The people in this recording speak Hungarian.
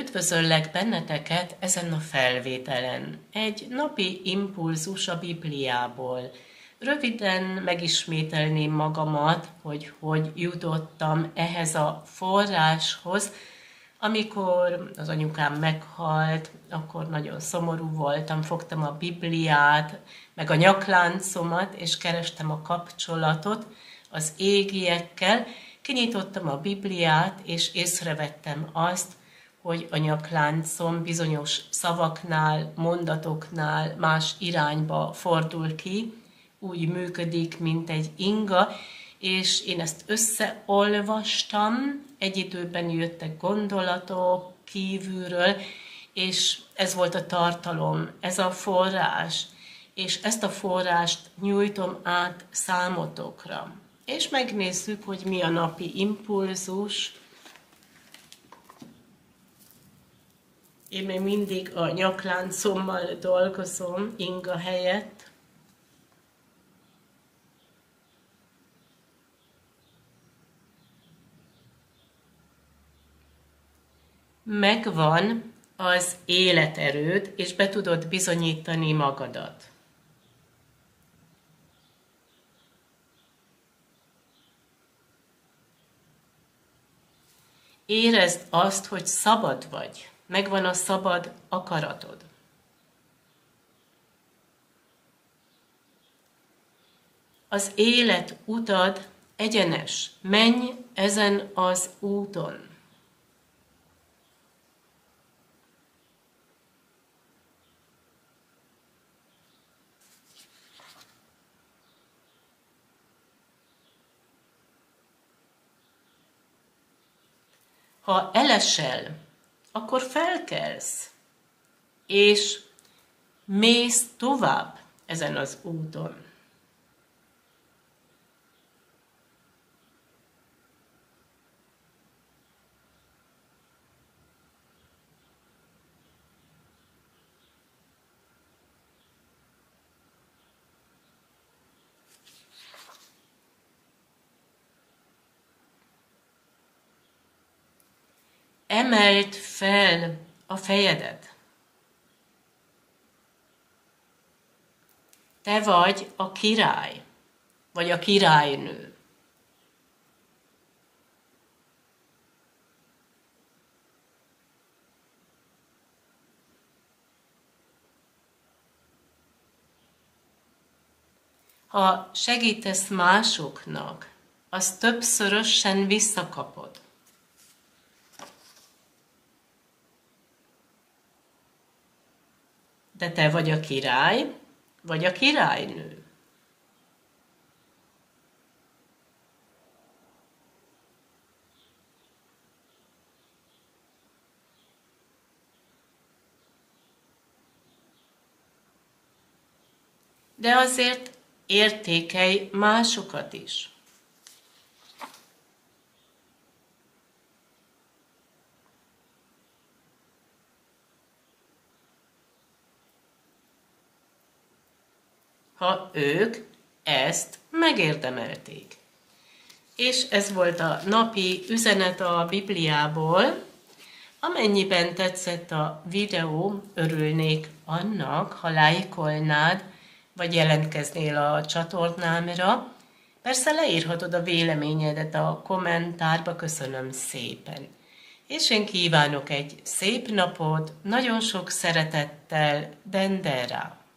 Üdvözöllek benneteket ezen a felvételen. Egy napi impulzus a Bibliából. Röviden megismételném magamat, hogy jutottam ehhez a forráshoz. Amikor az anyukám meghalt, akkor nagyon szomorú voltam, fogtam a Bibliát, meg a nyakláncomat, és kerestem a kapcsolatot az égiekkel. Kinyitottam a Bibliát, és észrevettem azt, hogy a nyakláncom bizonyos szavaknál, mondatoknál más irányba fordul ki, úgy működik, mint egy inga, és én ezt összeolvastam, egy időben jöttek gondolatok kívülről, és ez volt a tartalom, ez a forrás, és ezt a forrást nyújtom át számotokra. És megnézzük, hogy mi a napi impulzus. Én még mindig a nyakláncommal dolgozom, inga helyett. Megvan az életerőd, és be tudod bizonyítani magadat. Érezd azt, hogy szabad vagy. Megvan a szabad akaratod. Az élet utad egyenes. Menj ezen az úton. Ha elesel, akkor felkelsz, és mész tovább ezen az úton. Emeld fel a fejedet. Te vagy a király, vagy a királynő. Ha segítesz másoknak, azt többszörösen visszakapod. De te vagy a király, vagy a királynő. De azért értékelj másokat is. Ha ők ezt megérdemelték. És ez volt a napi üzenet a Bibliából. Amennyiben tetszett a videó, örülnék annak, ha lájkolnád, vagy jelentkeznél a csatornámra. Persze leírhatod a véleményedet a kommentárba, köszönöm szépen. És én kívánok egy szép napot, nagyon sok szeretettel, Dendera!